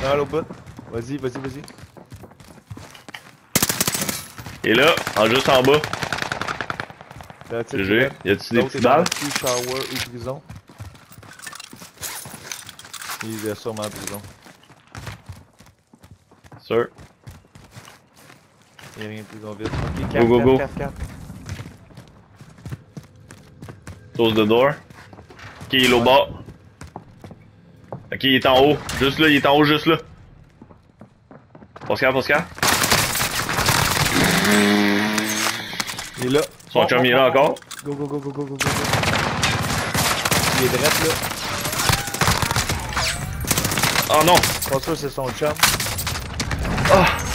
Non, l'autre bout. Vas-y, vas-y, vas-y. Et là, juste en bas. GG. Y a-tu des petites balles? Shower ou prison. Il est sûrement en prison. Sûr. Il y a rien de prison vite. Ok, 4, Go, go, go. 4, 4, 4. Close the door. Ok, il est au bas. Ok, il est en haut. Juste là, il est en haut, juste là. Pascal, Pascal. Il est là. Son chum, il est là encore. Go, go, go, go, go, go, go. Il est direct là. Oh non! Pas sûr c'est son chum. Ah!